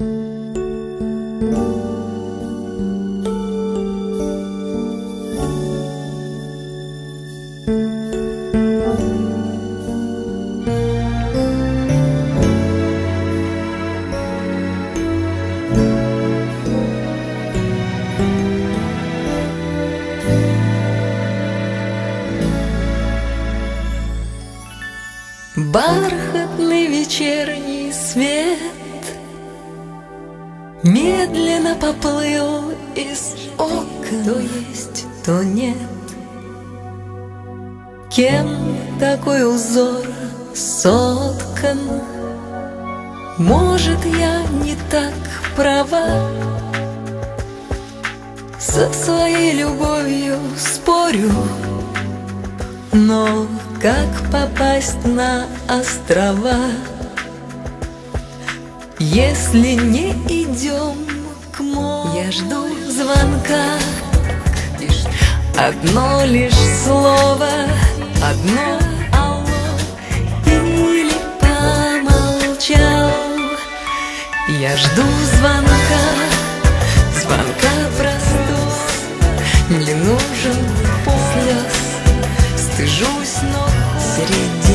Бархатный вечерний свет медленно поплыл из окон. То есть, то нет. Кем такой узор соткан? Может, я не так права, со своей любовью спорю, но как попасть на острова, если не идем к морю? Я жду звонка, одно лишь слово, одно алло, или помолчал. Я жду звонка, звонка простого, не нужен слез. Стыжусь, но среди